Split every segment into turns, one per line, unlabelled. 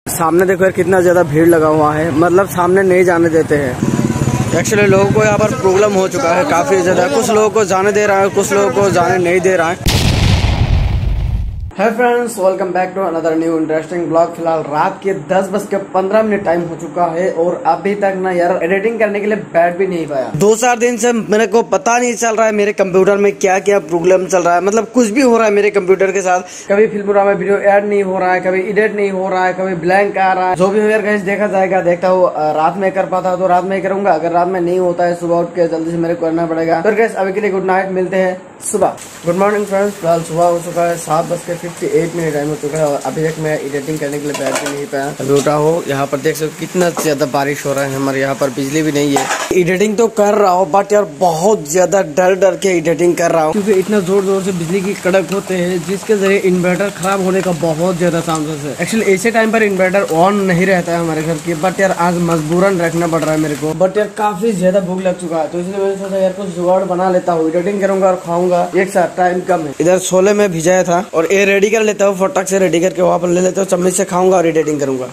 सामने देखो यार कितना ज्यादा भीड़ लगा हुआ है, मतलब सामने नहीं जाने देते हैं। एक्चुअली लोगों को यहाँ पर प्रॉब्लम हो चुका है काफी ज्यादा, कुछ लोगों को जाने दे रहा है, कुछ लोगों को जाने नहीं दे रहा है। Hi friends, welcome back to another new interesting blog. फिलहाल रात के 10:15 टाइम हो चुका है और अभी तक ना यार एडिटिंग करने के लिए बैठ भी नहीं पाया। 2-4 दिन से मेरे को पता नहीं चल रहा है मेरे कंप्यूटर में क्या क्या प्रॉब्लम चल रहा है, मतलब कुछ भी हो रहा है मेरे कंप्यूटर के साथ। कभी फिल्मोरा में वीडियो ऐड नहीं हो रहा है, कभी एडिट नहीं हो रहा है, कभी ब्लैंक आ रहा है। जो भी हो यार गाइस देखा जाएगा, देखता हूँ रात में कर पाता तो रात में करूंगा, अगर रात में नहीं होता है सुबह उठ के जल्दी से मेरे को करना पड़ेगा। तो गाइस अभी के लिए गुड नाइट, मिलते हैं सुबह। गुड मॉर्निंग फ्रेंड्स, फिलहाल सुबह हो चुका है 7:58 टाइम हो चुका है और अभी तक मैं एडिटिंग करने के लिए बैठ भी नहीं पाया। अभी उठा हो, यहाँ पर देख सकते कितना ज्यादा बारिश हो रहा है, हमारे यहाँ पर बिजली भी नहीं है। एडिटिंग तो कर रहा हूँ बट यार बहुत ज्यादा डर के एडिटिंग कर रहा हूँ, क्योंकि इतना जोर से बिजली की कड़क होते हैं जिसके जरिए इन्वर्टर खराब होने का बहुत ज्यादा चांसेस है। एक्चुअली ऐसे टाइम पर इन्वर्टर ऑन नहीं रहता है हमारे घर की, बट यार आज मजबूरन रखना पड़ रहा है मेरे को। बट यार काफी ज्यादा भूख लग चुका है, तो इसलिए मैंने सोचा यार कुछ जुगाड़ बना लेता हूँ, एडिटिंग करूंगा और खाऊंगा एक साथ, टाइम कम है। इधर छोले में भिजाया था और ये रेडी कर लेता हूँ, फटाक से रेडी करके वहाँ पर ले लेता हूँ, चम्मच से खाऊंगा और एडिटिंग करूंगा।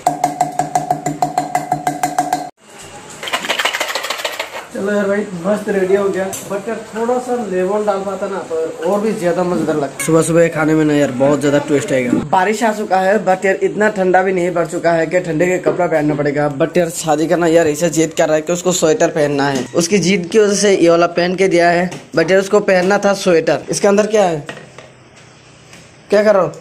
चलो यार भाई मस्त रेडी हो गया, बट यार थोड़ा सा लेमन डाल पाता ना तो और भी ज्यादा मजेदार लगता। सुबह सुबह खाने में ना यार बहुत ज्यादा ट्विस्ट आएगा। बारिश आ चुका है बट यार इतना ठंडा भी नहीं पड़ चुका है कि ठंडे के कपड़ा पहनना पड़ेगा। बट यार शादी करना यार ऐसा जिद कर रहा है कि उसको स्वेटर पहनना है, उसकी जिद की वजह से ये वाला पहन के दिया है। बट यार उसको पहनना था स्वेटर। इसके अंदर क्या है, क्या कर रहा हो?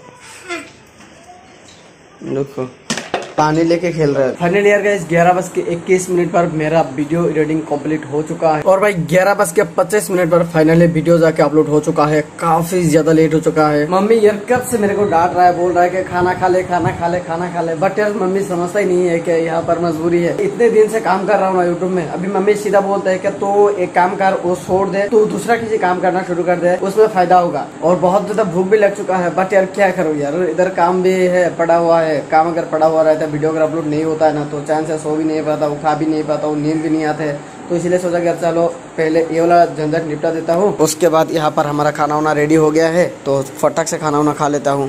देखो पानी लेके खेल रहा है। फाइनली यार गाइस 11:21 पर मेरा वीडियो एडिटिंग कंप्लीट हो चुका है और भाई 11:25 पर फाइनली वीडियो जाके अपलोड हो चुका है। काफी ज्यादा लेट हो चुका है। मम्मी यार कब से मेरे को डांट रहा है, बोल रहा है कि खाना खा ले खाना खा ले खाना खा ले, बट यार मम्मी समझता ही नहीं है कि यहाँ पर मजबूरी है। इतने दिन से काम कर रहा हूँ ना यूट्यूब में, अभी मम्मी सीधा बोलते है कि तो एक काम कर, वो छोड़ दे, तो दूसरा किसी काम करना शुरू कर दे, उसमें फायदा होगा। और बहुत ज्यादा भूख भी लग चुका है, बट यार क्या करूँ यार, इधर काम भी है, पड़ा हुआ है। काम अगर पड़ा हुआ रहता है, वीडियो अगर अपलोड नहीं होता है ना तो चांस है सो भी नहीं पाता हूँ, खा भी नहीं पाता हूँ, नींद भी नहीं आते है। तो इसलिए सोचा कि चलो पहले ये वाला झंझट निपटा देता हूँ, उसके बाद यहाँ पर हमारा खाना वाना रेडी हो गया है तो फटाक से खाना वाना खा लेता हूँ।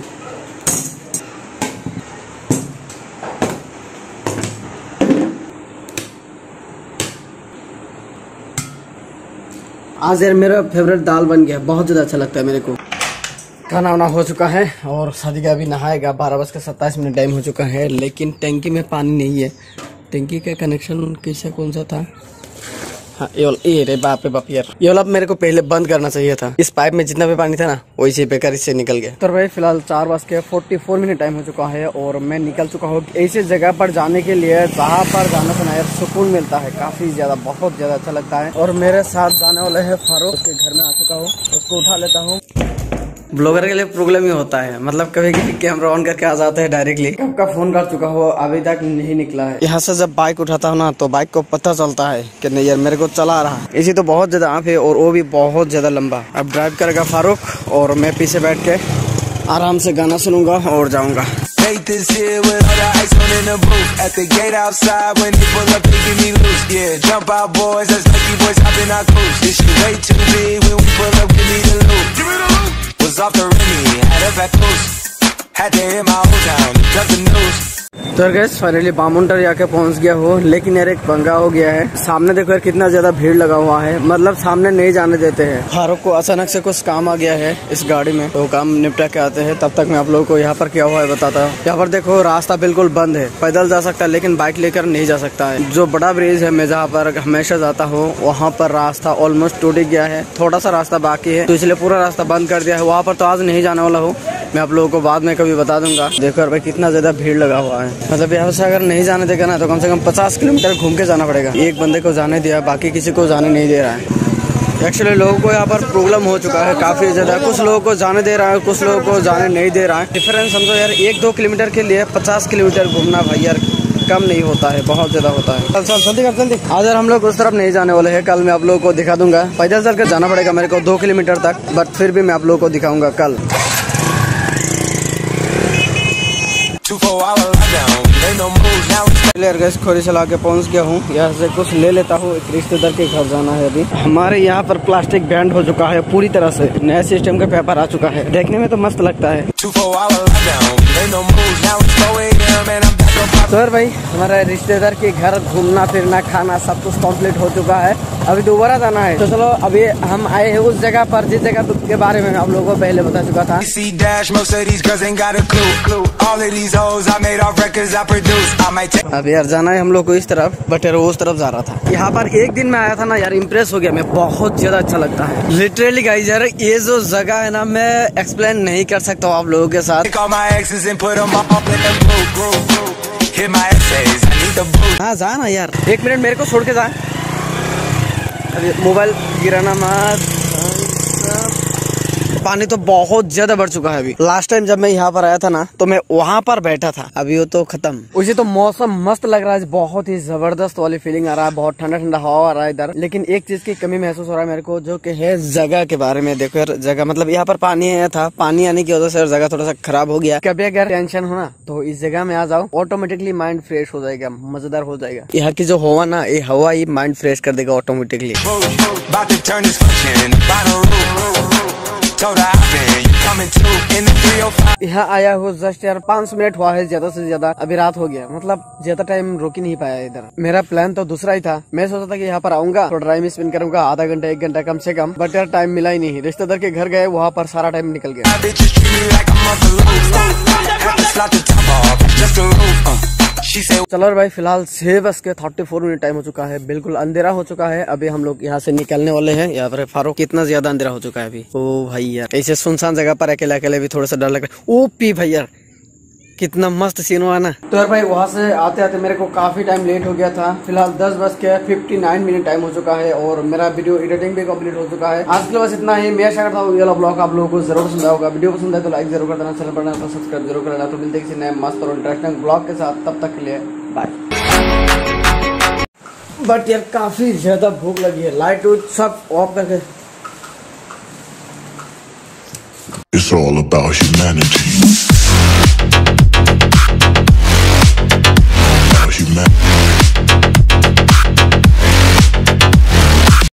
आज यार मेरा फेवरेट दाल बन गया, बहुत ज्यादा अच्छा लगता है मेरे को। खाना वाना हो चुका है और शादी का अभी नहाएगा। 12:27 टाइम हो चुका है, लेकिन टंकी में पानी नहीं है। टंकी का कनेक्शन कैसा कौन सा था? हाँ ये रे बाप रे बाप यार, ये वाला मेरे को पहले बंद करना चाहिए था। इस पाइप में जितना भी पानी था ना वैसे बेकार इससे निकल गया। तो भाई फिलहाल 4:44 टाइम हो चुका है और मैं निकल चुका हूँ ऐसी जगह पर जाने के लिए जहाँ पर जाना से ना यार सुकून मिलता है, काफी ज्यादा बहुत ज्यादा अच्छा लगता है। और मेरे साथ जाने वाले है फारूक, उसके घर में आ चुका हूँ, उसको उठा लेता हूँ। ब्लॉगर के लिए प्रॉब्लम ही होता है, मतलब कभी कभी कैमरा ऑन करके आ जाते हैं डायरेक्टली। कब का फोन कर चुका हो, अभी तक नहीं निकला है। यहाँ से जब बाइक उठाता हूँ ना तो बाइक को पता चलता है कि नहीं यार मेरे को चला रहा है। इसी तो बहुत ज्यादा आँख है और वो भी बहुत ज्यादा लंबा। अब ड्राइव करेगा फारूक और मैं पीछे बैठ के आराम से गाना सुनूंगा और जाऊंगा। Faith is here with all the ice on in the booth. At the gate outside when they pull up, they give me loose. Yeah, jump out boys, that's Nike boys hopping our coast. This shit way too big when we pull up, give me the loot. Give me the loot. Was off the Remy, had up at coast. Had to hit my old town, drop the news. तो guys finally बामुंटर जाके पहुंच गया हो, लेकिन यार एक पंगा हो गया है। सामने देखो यार कितना ज्यादा भीड़ लगा हुआ है, मतलब सामने नहीं जाने देते हैं। फारूक को अचानक से कुछ काम आ गया है इस गाड़ी में, तो काम निपटा के आते हैं। तब तक मैं आप लोगों को यहाँ पर क्या हुआ है बताता हूँ। यहाँ पर देखो रास्ता बिल्कुल बंद है, पैदल जा सकता है लेकिन बाइक लेकर नहीं जा सकता है। जो बड़ा ब्रिज है मैं जहाँ पर हमेशा जाता हूँ वहाँ पर रास्ता ऑलमोस्ट टूट गया है, थोड़ा सा रास्ता बाकी है, तो इसलिए पूरा रास्ता बंद कर दिया है। वहाँ पर तो आज नहीं जाने वाला हूँ, मैं आप लोगों को बाद में कभी बता दूंगा। देखो यार भाई कितना ज्यादा भीड़ लगा हुआ है, मतलब यहाँ से अगर नहीं जाने देगा ना तो कम से कम 50 किलोमीटर घूम के जाना पड़ेगा। एक बंदे को जाने दिया, बाकी किसी को जाने नहीं दे रहा है। एक्चुअली लोगों को यहाँ पर प्रॉब्लम हो चुका है काफी ज्यादा, कुछ लोगों को जाने दे रहा है, कुछ लोगों को जाने नहीं दे रहा है। डिफरेंस समझो यार 1-2 किलोमीटर के लिए 50 किलोमीटर घूमना भाई यार कम नहीं होता है, बहुत ज्यादा होता है। चल जल्दी कर जल्दी। आज यार हम लोग उस तरफ नहीं जाने वाले हैं, कल मैं आप लोगों को दिखा दूंगा। पैदल चल कर जाना पड़ेगा मेरे को 2 किलोमीटर तक, बट फिर भी मैं आप लोगों को दिखाऊंगा कल। खोरी चला के पहुंच गया हूँ, यहाँ से कुछ ले लेता हूँ, एक रिश्तेदार के घर जाना है। अभी हमारे यहाँ पर प्लास्टिक बैंड हो चुका है पूरी तरह से, नया सिस्टम का पेपर आ चुका है, देखने में तो मस्त लगता है। तो यार भाई हमारा रिश्तेदार के घर घूमना फिरना खाना सब कुछ कंप्लीट हो चुका है, अभी दोबारा जाना है। तो चलो अभी हम आए हैं उस जगह पर जिस जगह के बारे में आप लोगों को पहले बता चुका था। अभी यार जाना है हम लोग को इस तरफ, बट यार उस तरफ जा रहा था। यहाँ पर एक दिन में आया था ना यार, इम्प्रेस हो गया मैं, बहुत ज्यादा अच्छा लगता है लिटरली गाइस। यार ये जो जगह है ना मैं एक्सप्लेन नहीं कर सकता हूँ आप लोगों के साथ। हाँ जा ना यार, 1 मिनट मेरे को छोड़ के जा, अभी मोबाइल गिराना मत। पानी तो बहुत ज्यादा बढ़ चुका है अभी। लास्ट टाइम जब मैं यहाँ पर आया था ना तो मैं वहाँ पर बैठा था, अभी वो तो खत्म। उसे तो मौसम मस्त लग रहा है, बहुत ही जबरदस्त वाली फीलिंग आ रहा है, बहुत ठंडा ठंडा हवा आ रहा है इधर। लेकिन एक चीज की कमी महसूस हो रहा है मेरे को, जो कि है जगह के बारे में। देखो यार जगह मतलब यहाँ पर पानी आया था, पानी आने की वजह से जगह थोड़ा सा खराब हो गया। कभी अगर टेंशन हो ना तो इस जगह में आ जाओ, ऑटोमेटिकली माइंड फ्रेश हो जाएगा, मजेदार हो जाएगा। यहाँ की जो हवा ना, ये हवा ही माइंड फ्रेश कर देगा ऑटोमेटिकली। यहाँ आया हूँ जस्ट यार 5 मिनट हुआ है ज्यादा से ज्यादा, अभी रात हो गया, मतलब ज्यादा टाइम रुक ही नहीं पाया इधर। मेरा प्लान तो दूसरा ही था, मैं सोचा था कि यहाँ पर आऊंगा तो टाइम स्पेंड करूंगा आधा घंटा 1 घंटा कम से कम, बट यार टाइम मिला ही नहीं। रिश्तेदार के घर गए, वहाँ पर सारा टाइम निकल गया। चलो भाई फिलहाल 6:34 मिनट टाइम हो चुका है, बिल्कुल अंधेरा हो चुका है। अभी हम लोग यहाँ से निकलने वाले हैं। यहाँ पर फारूक कितना ज्यादा अंधेरा हो चुका है अभी। ओ भाई यार ऐसे सुनसान जगह पर अकेले अकेले भी थोड़ा सा डर लग रहा है। ओ पी भाई यार कितना मस्त सीन हुआ ना। तो यार भाई वहाँ से आते आते मेरे को काफी टाइम लेट हो गया था। फिलहाल 10:59 मिनट टाइम हो चुका है और मेरा वीडियो एडिटिंग भी कंप्लीट हो चुका है। आज के लिए बस इतना ही। मैं आशा करता हूँ ये वाला ब्लॉग आप लोगों को जरूर पसंद आएगा। वीडियो पसंद आए तो लाइक जरूर कर देना, चैनल पर तो सब्सक्राइब जरूर कर लेना। तो मिलते किसी नए मस्त और इंटरेस्टिंग ब्लॉग के साथ, तब तक के लिए बाय। बट यार काफी ज्यादा भूख लगी है, लाइट सब ऑफ करके।
It's all about humanity.